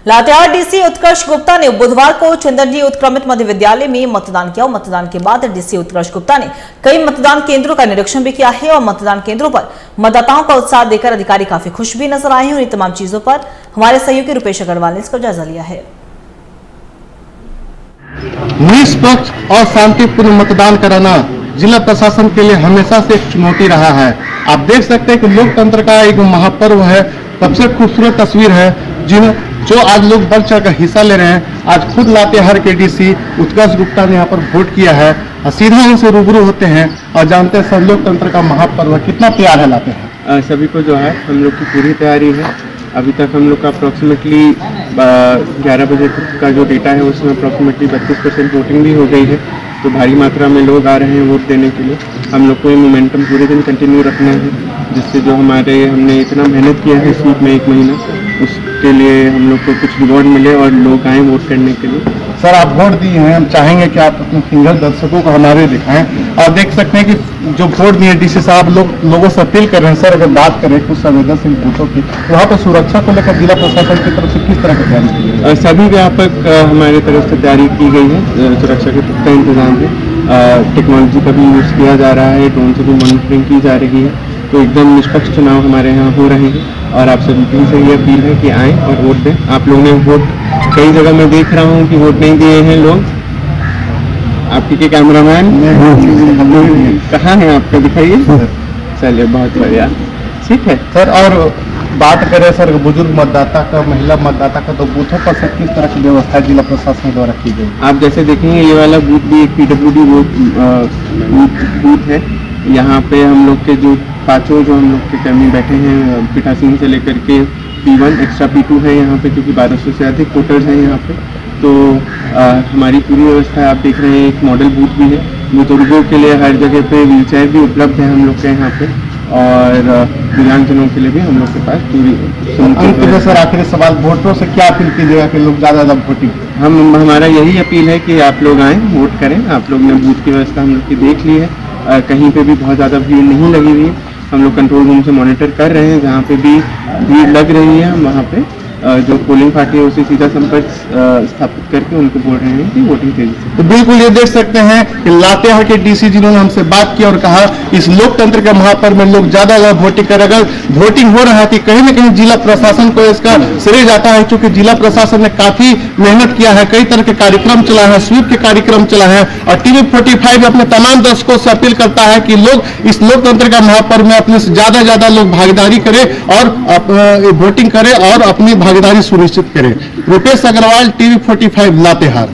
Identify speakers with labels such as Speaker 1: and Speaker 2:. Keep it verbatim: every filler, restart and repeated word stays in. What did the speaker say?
Speaker 1: Latehar DC उत्कर्ष गुप्ता ने बुधवार को चंदनजी उत्क्रमित मध्य विद्यालय में मतदान किया और मतदान के बाद डीसी उत्कर्ष गुप्ता ने कई मतदान केंद्रों का निरीक्षण भी किया है और मतदान केंद्रों पर मतदाताओं का उत्साह देकर अधिकारी काफी खुश भी नजर आए हैं। और इन तमाम चीजों पर हमारे सहयोगी रुपेश अग्रवाल ने इसका जायजा लिया है।
Speaker 2: निष्पक्ष और शांतिपूर्ण मतदान कराना जिला प्रशासन के लिए हमेशा से एक चुनौती रहा है। आप देख सकते हैं कि लोकतंत्र का एक महापर्व है। सबसे खूबसूरत तस्वीर है जिन जो आज लोग बढ़ चढ़ कर हिस्सा ले रहे हैं। आज खुद लातेहार के डीसी उत्कर्ष गुप्ता ने यहाँ पर वोट किया है। सीधा उनसे रूबरू होते हैं और जानते हैं सब लोकतंत्र का महापर्व कितना प्यार है लातेहार।
Speaker 3: सभी को जो है हम लोग की पूरी तैयारी है। अभी तक हम लोग का अप्रॉक्सीमेटली ग्यारह बजे का जो डेटा है उसमें अप्रॉक्सीमेटली बत्तीस परसेंट वोटिंग भी हो गई है। तो भारी मात्रा में लोग आ रहे हैं वोट देने के लिए। हम लोग को ये मोमेंटम पूरे दिन कंटिन्यू रखना है, जिससे जो हमारे हमने इतना मेहनत किया है इस वीक में एक महीना, उसके लिए हम लोग को कुछ रिवॉर्ड मिले और लोग आए वोट करने के लिए।
Speaker 2: सर, आप वोट दिए हैं, हम चाहेंगे कि आप अपने फिंगर दर्शकों को हमारे दिखाएं और देख सकते हैं कि जो वोट दिए डीसी साहब लोग लोगों से अपील कर रहे हैं। सर, अगर बात करें कुछ संवेदनशील बूथों की, वहाँ पर सुरक्षा को लेकर जिला प्रशासन की तरफ से किस तरह की तैयारी की गई?
Speaker 3: सभी व्यापक हमारे तरफ से तैयारी की गई है। सुरक्षा के पुख्ता इंतजाम है। टेक्नोलॉजी का भी यूज़ किया जा रहा है, ड्रोन से भी मॉनिटरिंग की जा रही है। तो एकदम निष्पक्ष चुनाव हमारे यहाँ हो रहे हैं और आप सभी से ये अपील है कि आएँ और वोट दें। आप लोगों ने वोट कई जगह मैं देख रहा हूँ कि वोट नहीं दिए हैं लोग। आपके के कैमरामैन कहाँ हैं आपका, दिखाइए। चलिए, बहुत बढ़िया, ठीक है
Speaker 2: सर। और बात करें सर बुजुर्ग मतदाता का, महिला मतदाता का, तो बूथों पर सर किस तरह की व्यवस्था जिला प्रशासन द्वारा की गई?
Speaker 3: आप जैसे देखेंगे ये वाला बूथ भी एक पीडब्ल्यूडी बूथ है। यहाँ पे हम लोग के जो पांचों जो हम लोग के कर्मी बैठे हैं, पीठासीन से लेकर के P one extra P two है यहाँ पे, क्योंकि बारह सौ से अधिक वोटर्स हैं यहाँ पे। तो आ, हमारी पूरी व्यवस्था आप देख रहे हैं। एक मॉडल बूथ भी है बुजुर्गों के लिए, हर जगह पे व्हीलचेयर भी उपलब्ध है हम लोग के यहाँ पे, और दिव्यांगजनों के लिए भी हम लोग के पास पूरी।
Speaker 2: सर, आखिरी सवाल, वोटरों से क्या अपील कीजिएगा कि लोग ज़्यादा ज़्यादा वोटिंग?
Speaker 3: हम हमारा यही अपील है कि आप लोग आएँ, वोट करें। आप लोग ने बूथ की व्यवस्था हम लोग की देख ली है। आ, कहीं पे भी बहुत ज़्यादा भीड़ नहीं लगी हुई है। हम लोग कंट्रोल रूम से मॉनिटर कर रहे हैं। जहाँ पे भी भीड़ लग रही है हम वहाँ पे जो पोलिंग पार्टी है उसे सीधा संपर्क स्थापित करके उनको बोल रहे हैं कि वोटिंग तेजी से।
Speaker 2: तो बिल्कुल ये देख सकते हैं कि लातेहार के डीसी जिन्होंने हमसे बात की और कहा इस लोकतंत्र के महापर्व में लोग ज्यादा ज्यादा वोटिंग करें। अगर वोटिंग हो रहा थी कहीं ना कहीं जिला प्रशासन को इसका श्रेय जाता है, क्योंकि जिला प्रशासन ने काफी मेहनत किया है, कई तरह के कार्यक्रम चला है, स्वीप के कार्यक्रम चला है। और टीवी फोर्टी फाइव अपने तमाम दर्शकों से अपील करता है कि लोग इस लोकतंत्र का महापर्व में अपने से ज्यादा ज्यादा लोग भागीदारी करें और वोटिंग करें और अपनी भागीदारी सुनिश्चित करें। Rupesh Agrawal, TV forty five, Latehar.